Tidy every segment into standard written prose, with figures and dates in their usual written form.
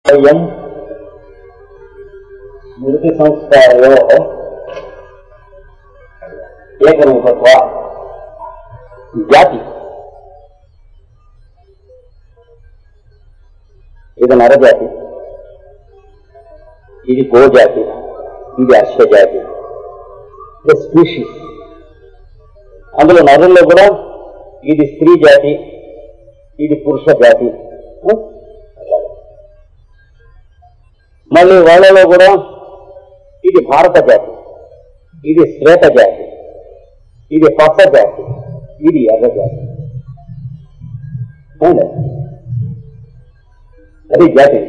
అయం స్మృతి సంస్కారో ఏకరూపత్వ జాతి. ఇది నరజాతి, ఇది గోజాతి, ఇది అశ్వజాతి, ఇది స్పీషీస్. అందులో నరుల్లో కూడా ఇది స్త్రీ జాతి, ఇది పురుష జాతి. మళ్ళీ వాళ్ళలో కూడా ఇది భారత జాతి, ఇది శ్వేత జాతి, ఇది పచ్చ జాతి, ఇది ఎర్ర జాతి. అది జాతి.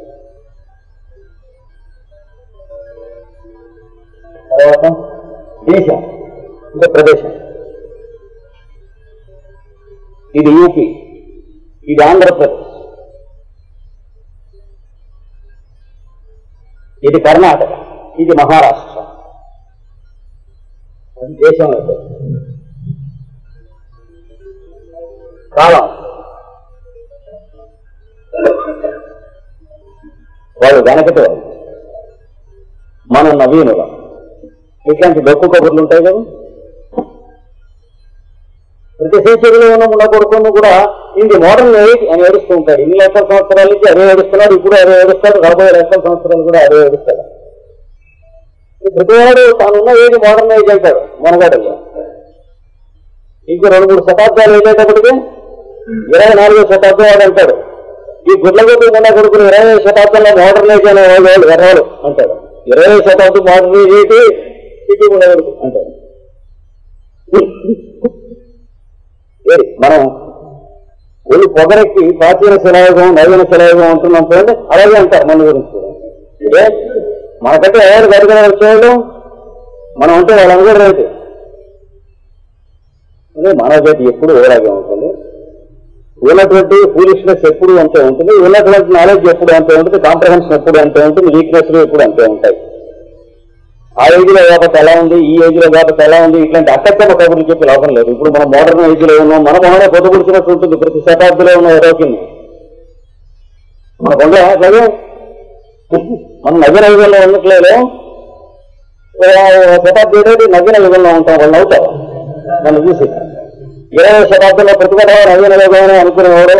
తర్వాత దేశం, ఇంకా ప్రదేశం. ఇది యూపీ, ఇది ఆంధ్రప్రదేశ్, ఇది కర్ణాటక, ఇది మహారాష్ట్ర. అది దేశం. కాలం, వాళ్ళు వెనకటి వాళ్ళు, మనం నవీనులం. ఇట్లాంటి డొక్కు కబుర్లు ఉంటాయి కదా. ప్రతి సెంచరీలో ఉన్న కొడుకును కూడా ఇది మోడర్న్ ఏజ్ అని ఏడుస్తూ ఉంటాడు. ఇన్ని లక్షల సంవత్సరాల నుంచి అదే ఏడుస్తున్నాడు, ఇప్పుడు అదే ఏడుస్తాడు, 40 లక్షల సంవత్సరాలు కూడా అదే ఏడుస్తాడు. ప్రతివాడు తానున్న ఏజ్ మోడర్న్ ఏజ్ అంటాడు మనగాడల్లో. ఇంకో 2-3 శతాబ్దాలు ఏదైనప్పటికీ 24వ శతాబ్దం వాడు అంటాడు. ఈ గుడ్లగొడ్డు ఉన్న కొడుకులు 20వ శతాబ్దంలో మోడర్న్ ఏజ్ అనే వాళ్ళు ఎర్రవాళ్ళు అంటాడు. 20వ శతాబ్దం మోడర్న్ ఏజ్ ఏంటి, సిటీ ఉండకూడదు అంటాడు. మనం ఒళ్ళు పొగరెక్కి ప్రాచీన శిలాయుగం, నవీన శిలాయుగం అంటున్నాం చూడండి, అలాగే అంటారు మన గురించి. మనకంటే ఎవరు గడిగిన వచ్చేవాళ్ళు మనం అంటే వాళ్ళని కూడా రైతు. మానవ జాతి ఎప్పుడు ఓలాగే ఉంటుంది. ఉన్నటువంటి ఫూలిష్నెస్ ఎప్పుడు అంతే ఉంటుంది, ఉన్నటువంటి నాలెడ్జ్ ఎప్పుడు అంతే ఉంటుంది, కాంప్రహెన్షన్ ఎప్పుడు అంతే ఉంటుంది, వీక్నెస్లు ఎప్పుడు అంతే ఉంటాయి. ఆ ఏజ్లో కాబట్టి ఎలా ఉంది, ఈ ఏజ్లో కాబట్టి ఎలా ఉంది, ఇట్లాంటి అక్కచ్చమ్మ కబుర్లు చెప్పి లాభం లేదు. ఇప్పుడు మనం మోడర్న్ ఏజ్లో ఉన్నాం, మన మొహనే పొద్దుగుడిచినట్టు ఉంటుంది ప్రతి శతాబ్దిలో ఉన్న ఏరోకిని. మనకుండే అట్లాగే మనం నవీన యుగంలో ఉండట్లేదు. శతాబ్ది ఏదైతే నవీన యుగంలో ఉంటాం, వాళ్ళు అవుతారు నన్ను చూసి. 20వ శతాబ్దంలో ప్రతిభట నవీన యుగం అనుకునేవాడు.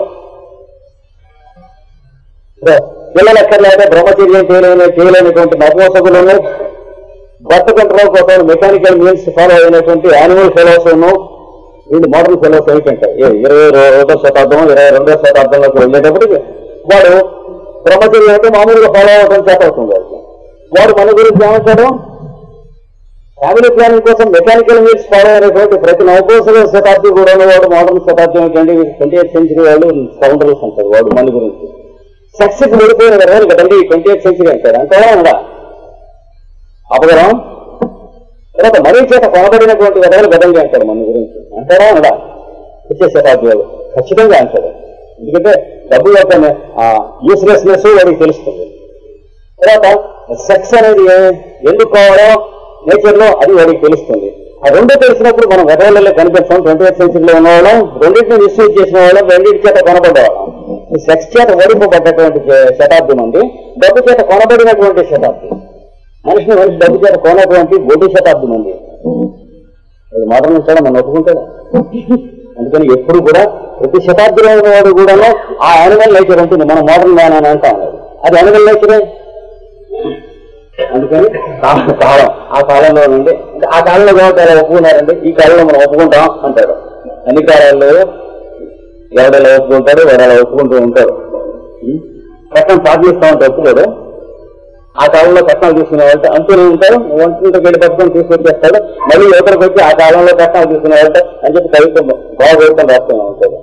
పిల్లలు ఎక్కర్లేక బ్రహ్మచర్యం చేయలేనటువంటి నపుంసకులను, బర్త్ కంట్రోల్ కోసం మెకానికల్ మీన్స్ ఫాలో అయినటువంటి యానిమల్ ఫెలోస్ ఉన్నాం. వీళ్ళు మోడర్న్ ఫెలోస్ ఏంటంటే 21వ శతాబ్దం 22వ శతాబ్దంలోకి వెళ్ళేటప్పటికి వాడు బ్రహ్మచర్యం అయితే మామూలుగా ఫాలో అవ్వడం చేత అవుతుంది. వాడు మన గురించి ఏమంటాడు, ఫ్యామిలీ ప్లానింగ్ కోసం మెకానికల్ మీన్స్ ఫాలో అయినటువంటి ప్రతి 19వ శతాబ్ది కూడా వాడు మోడర్న్ శతాబ్దం ఏంటంటే 20th సెంచరీ వాళ్ళు కౌంటర్స్ అంటారు. వాడు మన గురించి సక్సెస్ వెళ్ళిపోయిన విధాలు కదండి 20th సెంచరీ అంటారు. అంతేనా ఉందా అపగరం? తర్వాత మరీ చేత కొనబడినటువంటి విధాలు గదంగా అంటాడు మన గురించి. అంటారా ఉందా? వచ్చే శతాబ్దాలు ఖచ్చితంగా అంటాడు. ఎందుకంటే డబ్బు యొక్క యూస్లెస్నెస్ వాడికి తెలుస్తుంది. తర్వాత సెక్స్ అనేది ఎందుకు కావాలో నేచర్లో అది వాడికి తెలుస్తుంది. ఆ రెండు తెలిసినప్పుడు మనం వెదవులలో కనిపించాం. 20th సెంచరీలో ఉన్నవాళ్ళం, రెండింటిని మిస్యూజ్ చేసిన వాళ్ళం, రెండింటి చేత కొనబడ్డవాళ్ళం. ఈ సెక్స్ చేత ఓడిపోబడ్డటువంటి శతాబ్దం ఉంది, డబ్బు చేత కొనబడినటువంటి శతాబ్దం. మనిషి డబ్బు చేత కొనటువంటి గొడ్డు శతాబ్దం ఉంది. అది మోడర్న్ ఉంటాడా మనం ఒప్పుకుంటాడా? అందుకని ఎప్పుడు కూడా ప్రతి శతాబ్దిలో ఉన్నవాడు కూడా ఆ యానిమల్ నేచర్ ఉంటుంది. మనం మోడర్న్ మ్యాన్ అని అంటాం, అది యానిమల్ నేచరే. అందుకని కాలం, ఆ కాలంలో నుండి ఆ కాలంలో కాబట్టి ఎలా ఒప్పుకున్నారండి, ఈ కాలంలో మనం ఒప్పుకుంటాం అంటాడు. అన్ని కాలాల్లో ఎవడెలా ఒప్పుకుంటాడు, ఎవరెలా ఒప్పుకుంటూ ఉంటాడు. కట్నం సాధిస్తూ ఉంటే ఒప్పుకోడు. ఆ కాలంలో కట్నాలు తీసుకునే వాళ్ళతో అంతూనే ఉంటారు. వంటింటికి వెళ్ళి పట్టుకొని తీసుకొచ్చేస్తాడు. మళ్ళీ యువతలకు వచ్చి ఆ కాలంలో కట్నాలు తీసుకునే వాళ్ళతో అని చెప్పి కవిత్వం బాగోగుతం రాస్తూనే ఉంటాడు.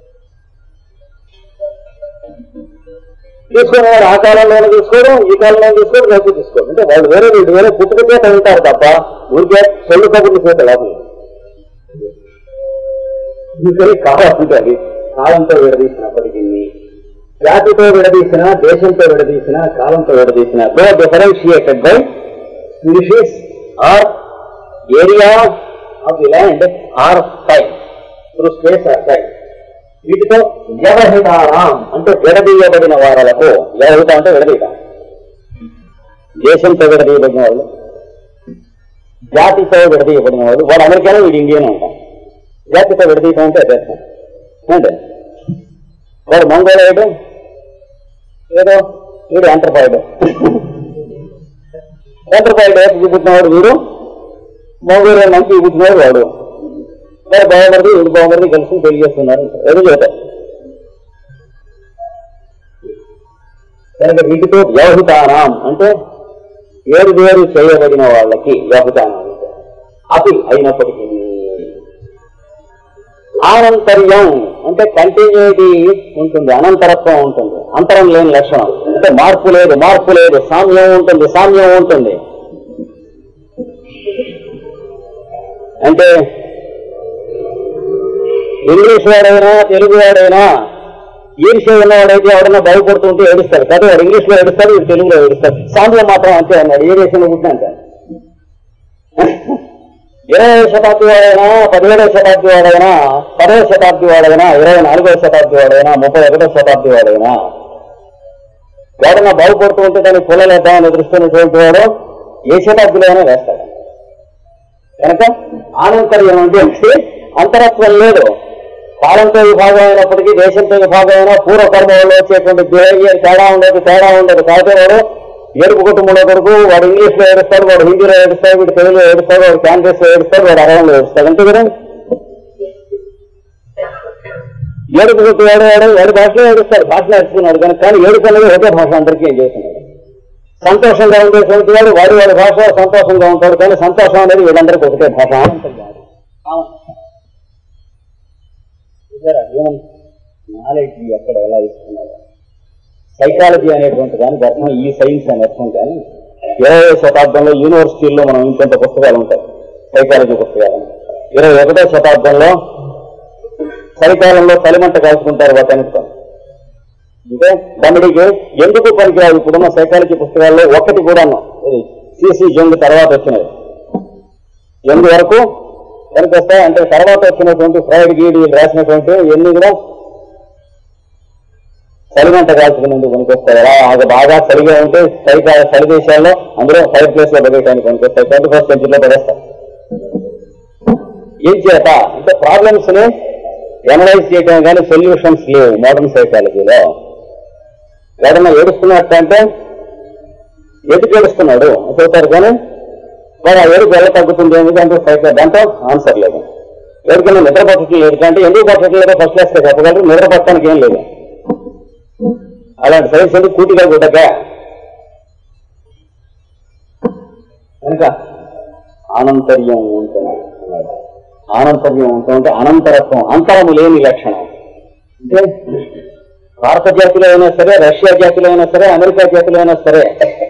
తీసుకునేవాడు ఆ కాలంలోనే తీసుకోవడం, ఈ కాలంలో తీసుకోవడం, రేపు తీసుకోవడం. అంటే వాళ్ళు వేరే వీళ్ళు వేరే పుట్టుక చేత ఉంటారు తప్ప ఊరికే సొల్లు కబుర్లు చేత లాభం. ఇంకని కాలం ఉంటుంది. కాలంతో విడదీసినప్పటికీ, జాతితో విడదీసిన, దేశంతో విడదీసిన, కాలంతో విడదీసిన, though differentiated by species or area of the land or time, through space or time. వీటితో వ్యవహితానాం అంటే విడదీయబడిన వారలకు, వ్యవహిత అంటే విడదీయట, దేశంతో విడదీయబడిన వాళ్ళు, జాతితో విడదీయబడిన వాళ్ళు, వాడు అమెరికాలో వీడు ఇండియన్ అంటాం. జాతితో విడదీయటం అంటే అదేస్తాం అంటే వాడు మంగోళాయుడు, ఏదో వీడు ఆంథ్రపాయిడ్, ఆంథ్రపాయిడ్ పుట్టినవాడు వీడు, మంగోళియన్ మంచి పుట్టినవాడు వాడు. వాడు బాగుమరిది వీడు బాగుమరిది కలిసి పెళ్లి చేస్తున్నారు, ఏదో చెబుతారు. కనుక వీటితో వ్యవహితానాం అంటే వేరు వేరు చేయబడిన వాళ్ళకి వ్యవహితానం అతి అయినప్పటికీ. ఆనంతర్యం అంటే కంటిన్యూటీ ఉంటుంది, అనంతరత్వం ఉంటుంది, అంతరం లేని లక్షణం అంటే మార్పు లేదు, సామ్యం ఉంటుంది. అంటే ఇంగ్లీష్ వాడైనా తెలుగు వాడైనా ఈర్ష్య ఉన్నవాడైతే ఎవడన్నా బాగుపడుతుంటే ఏడుస్తాడు కదా, వాడు ఇంగ్లీష్ లో ఏడుస్తాడు, వీడు తెలుగులో ఏడుస్తాడు. సాంద్రం మాత్రం అంతే అన్నాడు, ఏ దేశంలో పుట్టినా అంతే. 20వ శతాబ్ది వాడైనా, 17వ శతాబ్ది వాడైనా, 10వ శతాబ్ది వాడైనా, 24వ శతాబ్ది వాడైనా, 31వ శతాబ్ది వాడైనా వాడన్నా బాగుపడుతూ ఉంటే దాన్ని పొలలేద్దామని దృష్టినటువంటి వాడు ఏ శతాబ్దిలో అయినా వేస్తాడు. కనుక ఆనంతర్యం అంటే అంతరత్వం లేదు. కాలంతో విభాగం అయినప్పటికీ, దేశంతో విభాగం అయినా, పూర్వకర్మ వల్ల వచ్చేటువంటి బిహేవియర్ తేడా ఉండదు. కాబట్టి వాడు ఏడుపు కుటుంబంలో కొడుకు, వాడు ఇంగ్లీష్ లో ఏడుస్తాడు, వాడు హిందీలో ఏడుస్తాడు, వీడు తెలుగులో ఏడుస్తాడు, వాడు కాంగ్రెస్ లో ఏడుస్తాడు, వాడు అరవంలో ఏడుస్తాడు. అంతే కదా, ఏడుపు కొట్టు వాడు భాషలో ఏడుస్తాడు, భాషలో ఏడుస్తున్నాడు. కానీ ఏడుపు అనేది ఒకే భాష అందరికీ ఏం చేస్తున్నాడు. సంతోషంగా ఉండేటువంటి వాడు వాడి భాష సంతోషంగా ఉంటాడు, కానీ సంతోషం అనేది వీళ్ళందరికీ ఒకటే భాష. నాలెడ్జ్ ఎక్కడ ఎలా ఇస్తున్నారు. సైకాలజీ అనేటువంటి దానికి అర్థం ఈ సైన్స్ అనే అర్థం. కానీ 20వ శతాబ్దంలో యూనివర్సిటీల్లో మనం ఇంకొంత పుస్తకాలు ఉంటాయి, సైకాలజీ పుస్తకాలు. 21వ శతాబ్దంలో చలికాలంలో చలిమంట కాల్చుకుంటారు వాటన్నిటితో. అంటే కమిడీకి ఎందుకు పనికిరాదు. ఇప్పుడున్న సైకాలజీ పుస్తకాల్లో ఒక్కటి కూడా సిసి జంగ్ తర్వాత వచ్చినది. జంగ్ వరకు పనికొస్తాయి. అంటే తర్వాత వచ్చినటువంటి ఫ్రైడ్ గీడి రాసినటువంటి ఎన్ని కూడా చలిమంట కాల్చుకునేందుకు పనికొస్తాయి. అలా బాగా చలిగా ఉంటే చలి దేశాల్లో అందులో ఫైర్ ప్లేస్ లో పడేయడానికి పనికొస్తాయి. 21st సెంచరీలో పడేస్తాయి. ఏం చేత అంటే ప్రాబ్లమ్స్ ని ఎనలైజ్ చేయడం కానీ సొల్యూషన్స్ లేవు మోడర్న్ సైకాలజీలో. ఎవరన్నా ఏడుస్తున్నట్టు అంటే ఎందుకు ఏడుస్తున్నాడు చెబుతారు, కానీ మరి ఆ ఏడుపు ఎలా తగ్గుతుంది ఎందుకంటే సైకిల్ దాంట్లో ఆన్సర్ లేదు. ఎవరికైనా నిద్ర పట్టట్లేదు అంటే ఎందుకు పట్టట్లేదో ఫస్ట్ క్లాస్ గా చెప్పగలరు, నిద్ర పట్టడానికి ఏం లేదు. అలాంటి సైన్స్ ఎందుకు కూటిగా గుడ్డక. కనుక ఆనంతర్యం ఉంటుంది. ఆనంతర్యం ఉంటుంటే అనంతరత్వం, అంతరము లేని లక్షణం. అంటే భారత జాతిలో అయినా సరే, రష్యా జాతిలో అయినా సరే, అమెరికా జాతిలో అయినా సరే,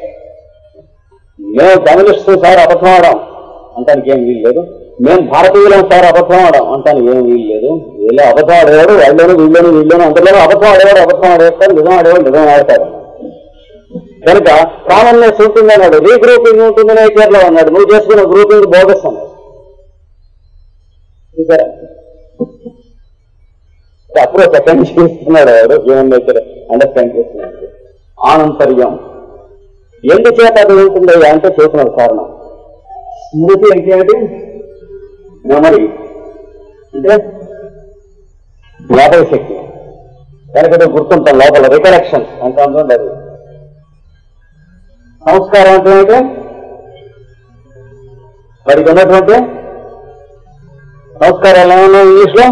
మేము కమ్యూనిస్టు సార్ అబద్ధం ఆడాం అంటానికి ఏం వీలు లేదు, మేము భారతీయులం సార్ అబద్ధం ఆడాం అంటానికి ఏం వీలు లేదు. వీళ్ళు అబద్ధం ఆడేవాడు వాళ్ళలోనూ వీళ్ళలోనూ అందరిలోనూ అబద్ధం ఆడేవాడు అబద్ధం ఆడేస్తాడు, నిజం ఆడేవాడు నిజం ఆడతాడు. కనుక కామన్నెస్ ఉంటుంది అన్నాడు, రీగ్రూపింగ్ ఉంటుంది నేచర్లో అన్నాడు. నువ్వు చేసుకున్న గ్రూపింగ్ బోగస్ అన్నాడు. చూసారా, అప్పుడే సెకండ్ చేస్తున్నాడు వాడు హ్యూమన్ నేచర్ అండర్స్టాండ్ చేస్తున్నాడు. ఆనంతర్యం ఎందుచేత అది ఉంటుంది అంటే చెబుతున్నాడు కారణం. స్మృతి అంటే ఏమిటి? మెమరీ అంటే జ్ఞాపక శక్తి. దానికంటే గుర్తుంటాం లోపల రికలెక్షన్ అంత ఉండదు. సంస్కారం అంటే ఏంటంటే వాడికి ఉన్నటువంటి సంస్కారాలు ఏమన్నా ఇంగ్లీష్ లో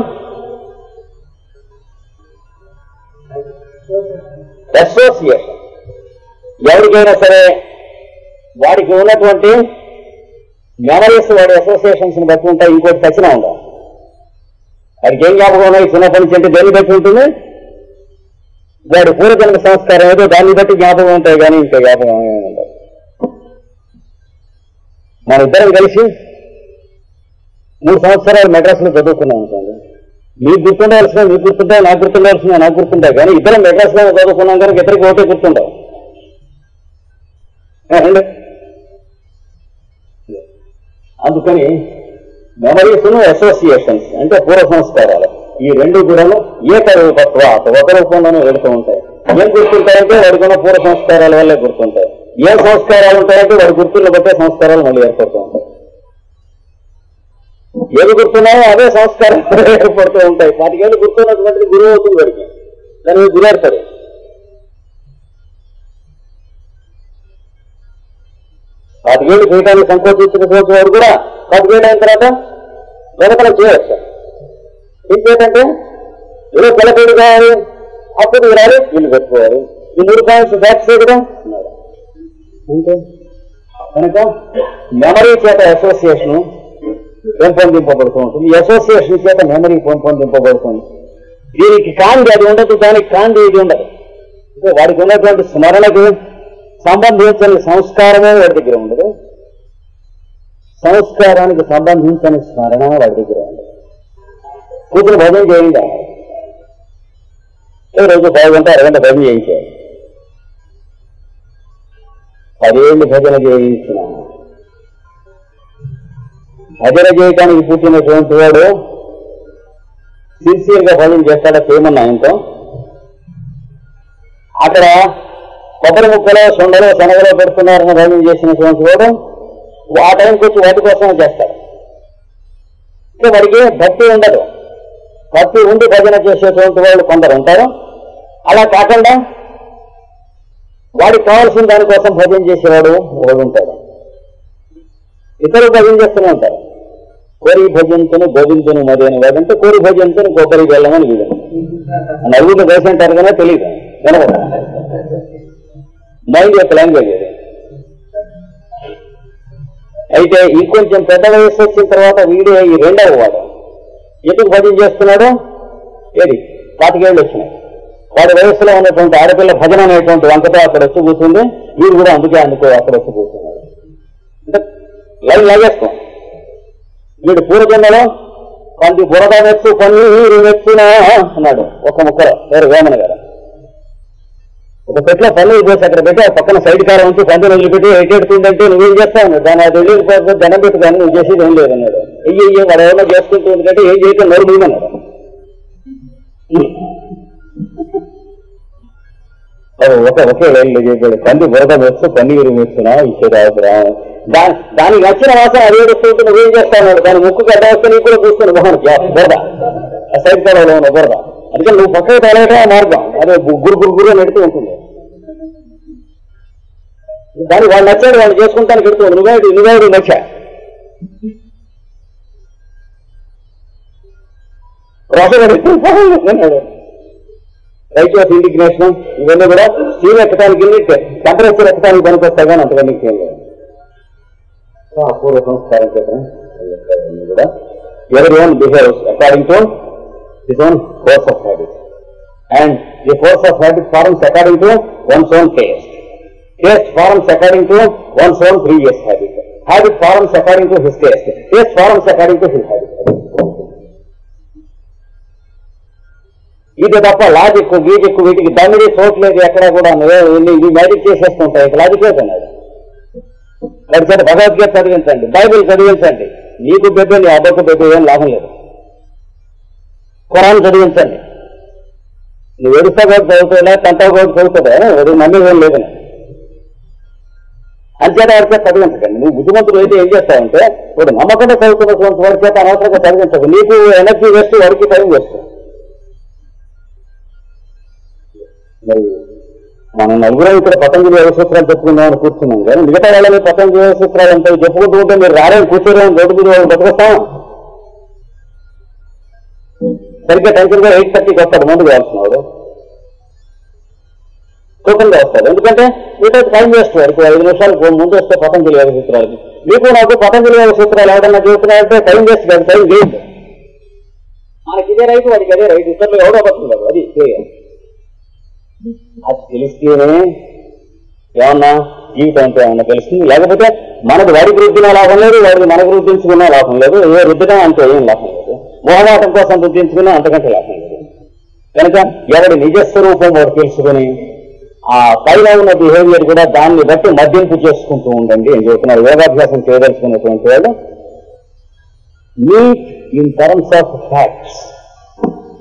అసోసియేషన్. ఎవరికైనా సరే వాడికి ఉన్నటువంటి మెమరీస్ వాడి అసోసియేషన్స్ ని బట్టి ఉంటాయి. ఇంకోటి ఖచ్చితంగా ఉండాలి. వాడికి ఏం జ్ఞాపకం ఉన్నాయి చిన్నప్పటి నుంచి అంటే దేన్ని బట్టి ఉంటుంది? వాడి పూర్వజన్మ సంస్కారం ఏదో దాన్ని బట్టి జ్ఞాపకం ఉంటాయి, కానీ ఇంకా జ్ఞాపకం ఉండదు. మన ఇద్దరం కలిసి 3 సంవత్సరాలు మెడ్రాస్ లో చదువుకున్నాం అనుకోండి. మీకు గుర్తుండాల్సిన మీకు గుర్తుంటాయి, నాకు గుర్తుండాల్సిన నాకు గుర్తుంటాయి, కానీ ఇద్దరం మెడ్రాస్ లో చదువుకున్నాం కనుక ఇద్దరికి ఒకటే గుర్తుండవు. అందుకని మెమరీస్ అసోసియేషన్స్ అంటే పూర్వ సంస్కారాలు. ఈ రెండు కూడాను ఏకరూపత్వ ఒక రూపంలోనే వెళుతూ ఉంటాయి. ఏం గుర్తుంటాయంటే వాడికున్న పూర్వ సంస్కారాల వల్లే గుర్తుంటాయి. ఏ సంస్కారాలు ఉంటాయంటే వాడి గుర్తులను బట్టే సంస్కారాలు మళ్ళీ ఏర్పడుతూ ఉంటాయి. ఏది గుర్తున్నాయో అదే సంస్కారాలు ఏర్పడుతూ ఉంటాయి. 40 ఏళ్ళు గుర్తున్నటువంటి గురువు అవుతుంది వాడికి, దాన్ని గురేడతాడు. పాతికేళ్ళు చేయడానికి సంకోచించినటువంటి వాడు కూడా 10 ఏళ్ళు అయిన తర్వాత వెనకలు చేయవచ్చు. ఇంకేంటంటే ఏదో పిల్లపేడు కావాలి, అప్పుడు వినాలి, ఇల్లు పెట్టుకోవాలి. ఈ 3 పాయింట్స్ ఫ్యాక్ట్స్ కదా అంతే. కనుక మెమరీ చేత అసోసియేషన్ పెంపొందింపబడుతూ ఉంటుంది. ఈ అసోసియేషన్ చేత మెమరీ పెంపొందింపబడుతుంది. దీనికి కాండి అది ఉండదు, దానికి కాండి ఇది ఉండదు. అంటే వాడికి ఉన్నటువంటి స్మరణకు సంబంధించని సంస్కారమే వాడి దగ్గర ఉండదు, సంస్కారానికి సంబంధించని స్మరణ వాడి దగ్గర ఉండదు. కూతురు భజన చేయండి, రోజు 10 గంట 6 గంట భజన చేయించారు. 10 ఏళ్ళు భజన చేయించిన భజన చేయడానికి పుట్టినటువంటి వాడు సిన్సియర్గా భజన చేస్తాడా చేయమన్నా ఆయనతో. అక్కడ కొబ్బరి ముక్కలో సొండలో శనగలో పెడుతున్నారని భజన చేసినటువంటి వాడు ఆ టైంకి వచ్చి వాటి కోసమే చేస్తాడు. ఇంకా వాడికి భక్తి ఉండదు. భక్తి ఉండి భజన చేసేటువంటి వాళ్ళు కొందరు ఉంటారు. అలా కాకుండా వాడికి కావాల్సిన దానికోసం భజన చేసేవాడు వాడు ఉంటాడు. ఇతరులు భజన చేస్తూనే ఉంటారు. కోరి భజంతును గోవిందును మరి అని వాడంటే కోరి భజంతును కొబ్బరి వెళ్ళమని వీడు నలుగురు దేశ అంటారు కానీ తెలియదు, వినకూడదు. మైండ్ యొక్క లాంగ్వేజ్ అది. అయితే ఇంకొంచెం పెద్ద వయసు వచ్చిన తర్వాత వీడే ఈ 2వ వాడు ఎందుకు భజన చేస్తున్నాడు? ఏది 40 ఏళ్ళు వచ్చినాయి. వాడి వయసులో ఉన్నటువంటి ఆడపిల్ల భజన అనేటువంటి వంకతో అక్కడ వచ్చి కూర్చుంది. వీడు కూడా అందుకే అక్కడ వచ్చి కూర్చున్నాడు. అంటే లైన్ లాగేస్తాం. వీడు పూర్వజన్మలో పంది బురద మెచ్చు పన్నీరు మెచ్చునా అన్నాడు ఒక ముక్కలో. వేరే వేమన గారు ఒక పెట్లో పన్నీరు పోసి అక్కడ పెట్టి ఆ పక్కన సైడ్ కారం ఉంచి పందిని వదిలిపెట్టి ఎట్టెడుతుందంటే నువ్వేం చేస్తావు? దాన్ని అది వెళ్ళిపోతే దండం పెట్టి కానీ నువ్వు చేసేది ఏం లేదన్నాడు. అయ్యో వాడు ఏమన్నా చేసుకుంటూ ఎందుకంటే ఏం చేయటం నోరు మీదన్నాడు. ఒకే లైన్లో చెప్పాడు, పంది బురద మెచ్చు పన్నీరు మెచ్చునా ఇచ్చేదా. దానికి నచ్చిన వాసన అది ఏడుస్తుంటే నువ్వేం చేస్తావు? దాని ముక్కుకి అడ్డ వస్తే నీకు కూడా చూస్తాను మొహానికి బురద, ఆ సైడ్ కాలంలో ఉన్న బురద. అందుకని నువ్వు పక్కకి తొలగటం ఆ మార్గం. అదే గురు అని ఎడుతూ ఉంటుంది. దానికి వాడు నచ్చాడు, వాడు చేసుకుంటానికి ఎడుతుంది. నువ్వేడు నచ్చా రైట్ ఆఫ్ ఇండిగ్నేషన్ ఇవన్నీ కూడా స్టీమ్ ఎక్కడానికి టెంపరేచర్ ఎక్కడానికి పనికొస్తాయి కానీ అంతగా నీకు ఏం లేదు. అపూర్వ సంస్కారం చేత కూడా everyone behaves according to his own force of habit, and the force of habit forms according to one's own taste. Taste forms according to one's own previous habit. Habit forms according to his taste. Taste forms according to his habit. ఇది తప్ప logic గీజిక్ వీటికి దమ్మిడి చోట్లేదు ఎక్కడ కూడా. ఇవి magic చేసేస్తుంటాయి. లాజికే కన్నాడు. లేకపోతే భగవద్గీత చదివించండి, Bible చదివించండి, నీకు పెద్ద నీ అబ్బకు పెద్ద ఏం లాభం లేదు. ఖురాన్ చదివించండి, నువ్వు ఏడుస్తా కూడా చదువుతుందా తంటా కూడా చదువుతుందా వాడు నమ్మేదేం లేదని. అంచేత వాడి చేత చదివించకండి. నువ్వు బుద్ధిమంతులు అయితే ఏం చేస్తావంటే వాడు నమ్మకంగా చదువుతున్నటువంటి వాడి చేత అనవసరంగా చదివించదు. నీకు ఎనర్జీ వేస్ట్, వాడికి టైం వేస్ట్. మరి మనం నలుగురం ఇక్కడ పతంజలి యోగ సూత్రాలు చెప్పుకుందామని కూర్చున్నాం కానీ మిగతా వాళ్ళని పతంజలి యోగ సూత్రాలు అంటే చెప్పుకుంటూ ఉంటే మీరు రారేం కూర్చోరేమో రోడ్డు మీద వాళ్ళు బతుకొస్తాం. సరిగ్గా టెన్షన్గా 8:30కి వస్తాడు ముందుకు వెళ్తున్నాడు, టోకన్గా వస్తాడు. ఎందుకంటే మీతో టైం వేస్ట్. వాడికి 5 నిమిషాలు ముందు వస్తే పతంజలి యోగ సూత్రాలకి. మీకు నాకు పతంజలి యోగ సూత్రాలు ఎవడన్నా చెబుతున్నారంటే టైం వేస్ట్ కాదు, టైం గెయిన్. మనకి ఇదే రైతు, వాడికి అదే రైతు, ఇద్దరు ఎవడో పడుతున్నారు. అది అది తెలిస్తేనే ఏమన్నా జీవితం అంటే ఏమన్నా తెలుస్తుంది. లేకపోతే మనకు వాడికి రుద్దినా లాభం లేదు, వాడికి మనకు రుద్దించుకున్నా లాభం లేదు. ఏ రుద్దడం అంటే ఏం లాభం లేదు. మోహమాటం కోసం రుద్దించుకున్నా అంతకంటే లాభం లేదు. కనుక ఎవడి నిజస్వరూపం వాడు తెలుసుకుని ఆ పైన ఉన్న బిహేవియర్ కూడా దాన్ని బట్టి మద్దింపు చేసుకుంటూ ఉండండి అని చెబుతున్నారు. యోగాభ్యాసం చేయదలుచుకున్నటువంటి వాడు meet in terms of facts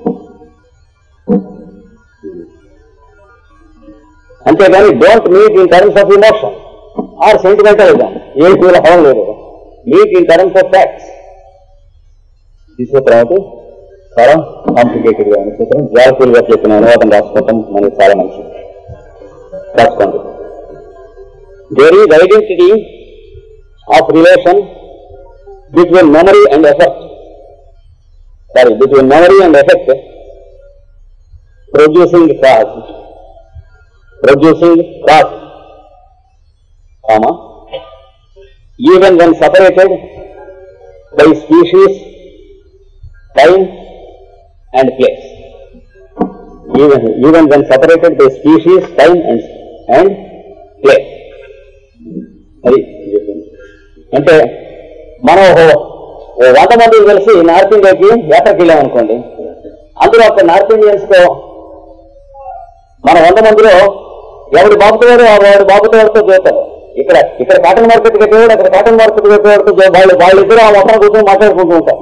అంతేగాని don't meet in terms of emotion or sentimentalism. ఏ ఫీల్ అవ్వడం లేదు. Meet in terms of facts. ఈ సూత్రం చాలా కాంప్లికేటెడ్ గా ఉన్న సూత్రం. జాగ్రత్తలు గా చెప్పిన అనువాదం రాసుకోవటం మనకి చాలా మంచిది. రాసుకోండి. There is identity of relation between memory and effect. Between memory and effect, producing cause, comma, even when separated by species, time and place. Even when separated by species, time and place. అది అంటే మనం 100 మంది కలిసి north ఇండియాకి యాత్రకి వెళ్ళామనుకోండి. అందులో అక్కడ నార్త్ ఇండియన్స్ తో మన 100 మందిలో ఎవరి బాబుతో వాడు బాబుతో చూస్తారు. ఇక్కడ కాటన్ మార్కెట్ పెట్టేవాడు, అక్కడ కాటన్ మార్కెట్ పెట్టేవాడితో వాళ్ళిద్దరూ ఆ మొత్తం కూర్చొని మాట్లాడుకుంటూ ఉంటారు.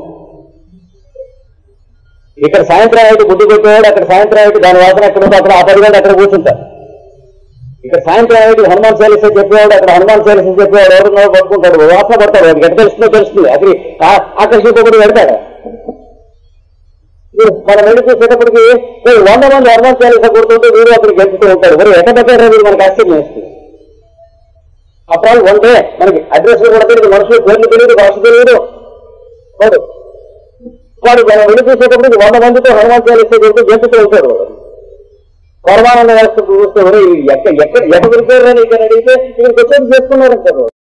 ఇక్కడ సాయంత్రం అయితే గుడ్డు పెట్టేవాడు, అక్కడ సాయంత్రం అయితే దాని వాసన ఎక్కడ ఉందో అక్కడ ఆ 10 గంటలు అక్కడ కూర్చుంటారు. ఇక్కడ సాయంత్రం అయితే హనుమాన్ చాలీసా చెప్పేవాడు, అక్కడ హనుమాన్ చాలీసా చెప్పేవాడు ఎవరున్నారో పట్టుకుంటాడు, వాసన పడతాడు. వాడికి ఎక్కడ తెలుస్తుంది అది ఆకర్షించబడి పెడతాడు. మనం వెళ్ళి చూసేటప్పటికి 100 మంది హనుమాన్ చాలీసా కొడుతుంటే వీరు అక్కడికి గెలుస్తూ ఉంటాడు. మరి ఎక్కడ పెట్టారో వీరు మనకి ఆశ్చర్యం వేస్తుంది. అప్పుడు వన్ డే మనకి అడ్రస్ కూడా తెలియదు, మనుషులు పేర్లు తెలియదు, భాష తెలియదు. వాడు మనం వెళ్ళి చూసేటప్పటికి 100 మందితో హనుమాన్ చాలీసా కొడుతూ గెలుస్తూ ఉంటాడు. పరమానంద వ్యవస్థ చూస్తే ఎక్కడ దొరికారు అని ఇక్కడ అడిగితే ఇక్కడికి వచ్చేది చేసుకున్నారంటారు.